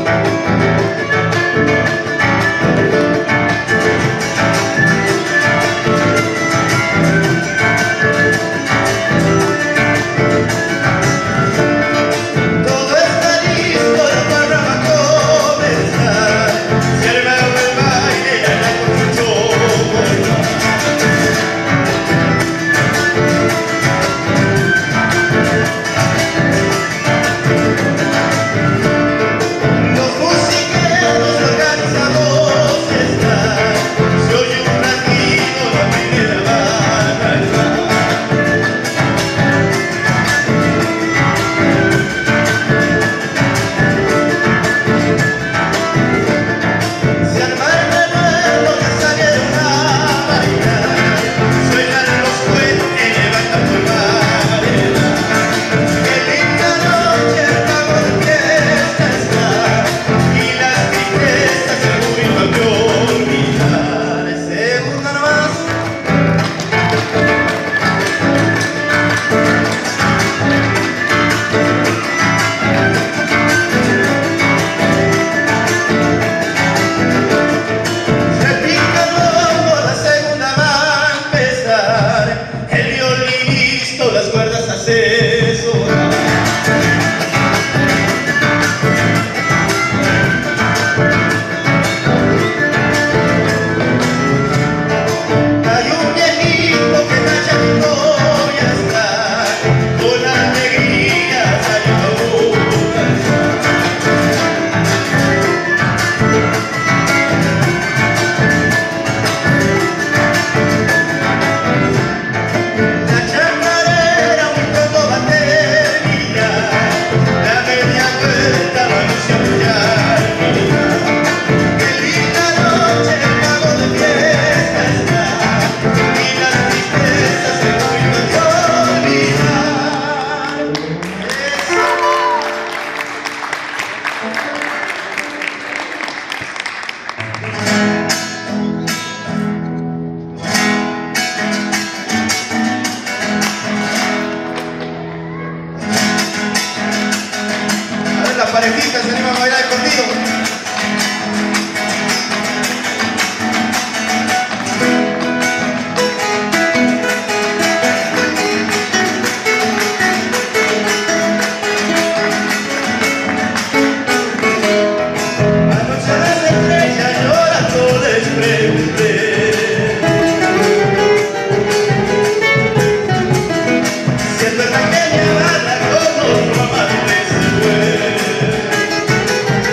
parejitas se animan a bailar conmigo. Anoche las estrellas llorando les pregunté si es verdad que mi amada con otro amante se fue.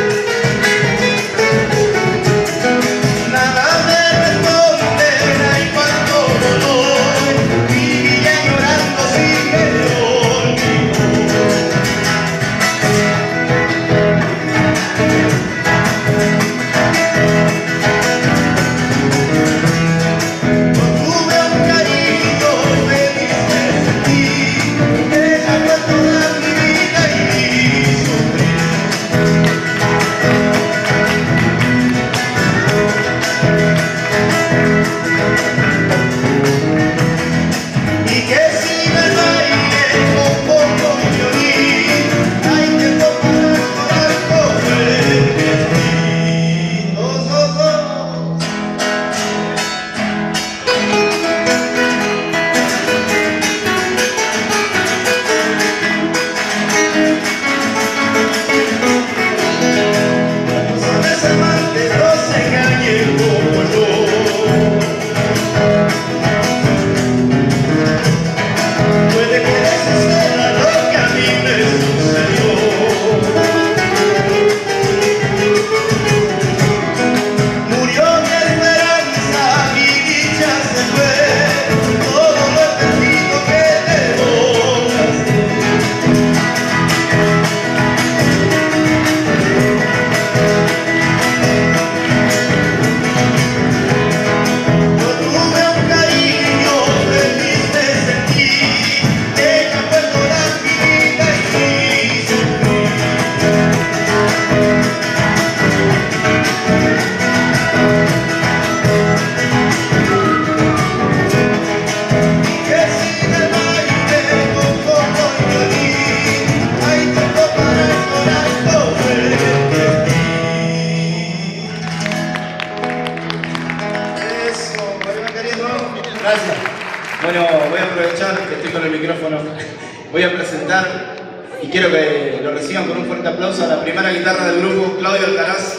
con el micrófono. Voy a presentar, y quiero que lo reciban con un fuerte aplauso, a la primera guitarra del grupo, Claudio Alcaraz.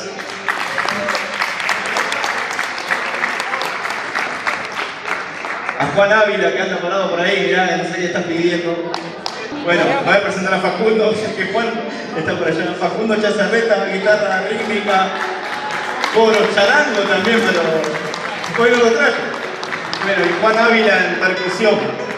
A Juan Ávila, que anda parado por ahí, mirá, no sé qué estás pidiendo. Bueno, voy a presentar a Facundo, que Juan está por allá. Facundo Chazarreta, guitarra rítmica, coro, charango también, pero hoy no lo traje. Bueno, y Juan Ávila en percusión.